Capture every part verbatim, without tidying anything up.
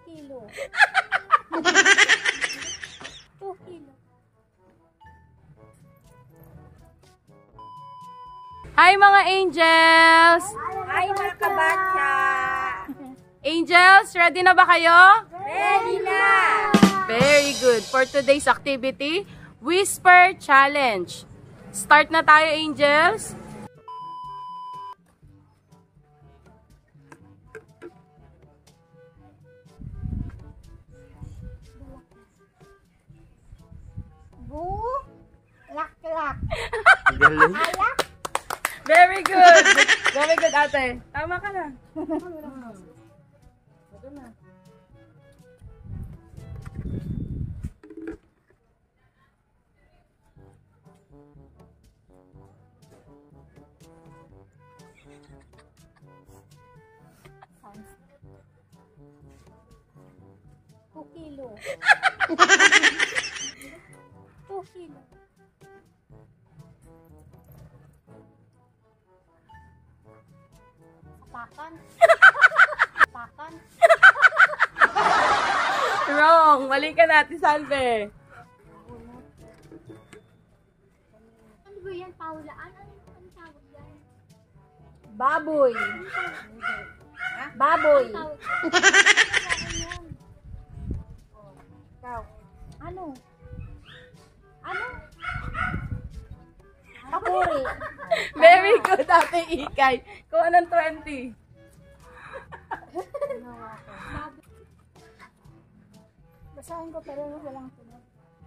kilo. two kilo. Hi mga angels! Hi mga kabatsa! Angels, ready na ba kayo? Ready na! Very good. For today's activity, Whisper Challenge. Start na tayo, angels. Bu, lak lak. Alak. Very good. Very good, ate. Tama ka na. Ito na. two kilo. two kilo. Sapakan. Sapakan. Wrong. Mali ka natin, Salve. Ano ba yan? Paulaan? Ano ang tawag yan? Baboy. Baboy. Ikaw. Ano? Ano? Kapuri. Very good, ate Ikay. Kuha ng twenty. Basahin ko pero walang tunog.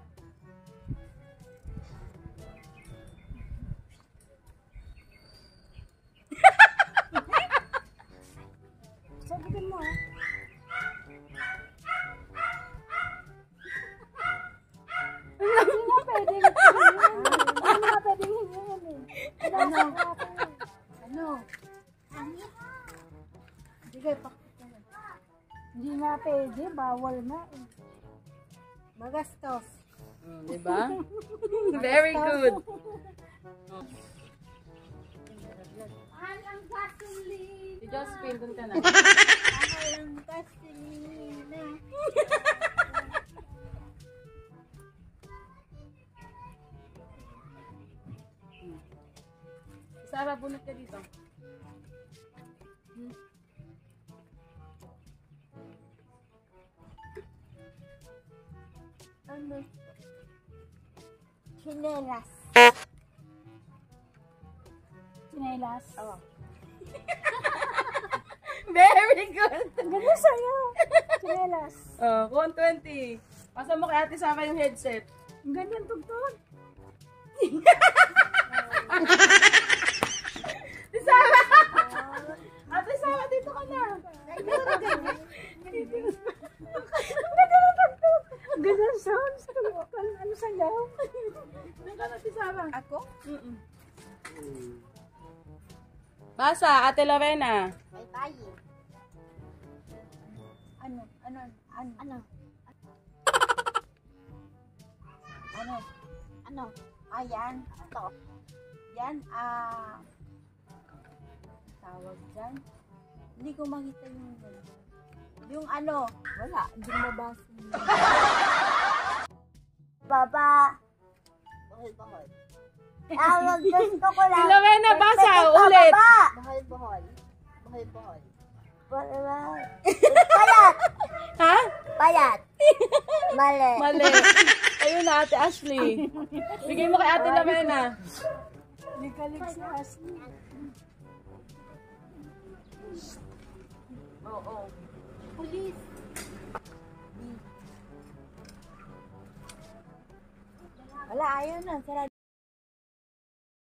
Sabihin mo ha. Hindi nga pwede. Hindi nga pwede hinyan eh. Ano? Ano? Sige, pakita na. Hindi nga pwede. Bawal na eh. Magastos. Mm, diba? Very good. Mahal ang gasoline. Si Josephine, dun ka na. Mahal ang gasolina. Sarah, bunot ka dito. Hmm. Ano? Chinelas. Chinelas? Oo. Very good. Ganda sa'yo. Chinelas. Oh, kuha twenty. Pasa mo kay ate Sarah yung headset. Ang ganyan tugtog. Ate Sarah! Ate Sarah, dito ka na. Ang ganda ng tugtog. Ang ganda ng sounds. Ano sa'yo? Ano ka na, Ate Sarah? Ako? Mm-mm. Basa, Ate Lorena. Bye-bye. Ano? Ano? Ano? Ano? Ano? Ano? Ayan. Ito. Yan. Ah. Tawag dyan. Hindi ko makita yung yung ano. Wala. Hindi ko mabasa. Baba. Bahol, bahol. Tawag gusto ko lang. Si Lorena, basa. Ulit. Bahol, bahol. Bahol, bahol. Payat. Ha? Payat. Mali. Mali. Ayun na, Ate Ashley. Bigay mo kay Ate Lorena. Nagkalig si Ashley. Oo. Oh, oh. Pulis. Wala, ayaw na. Sarado.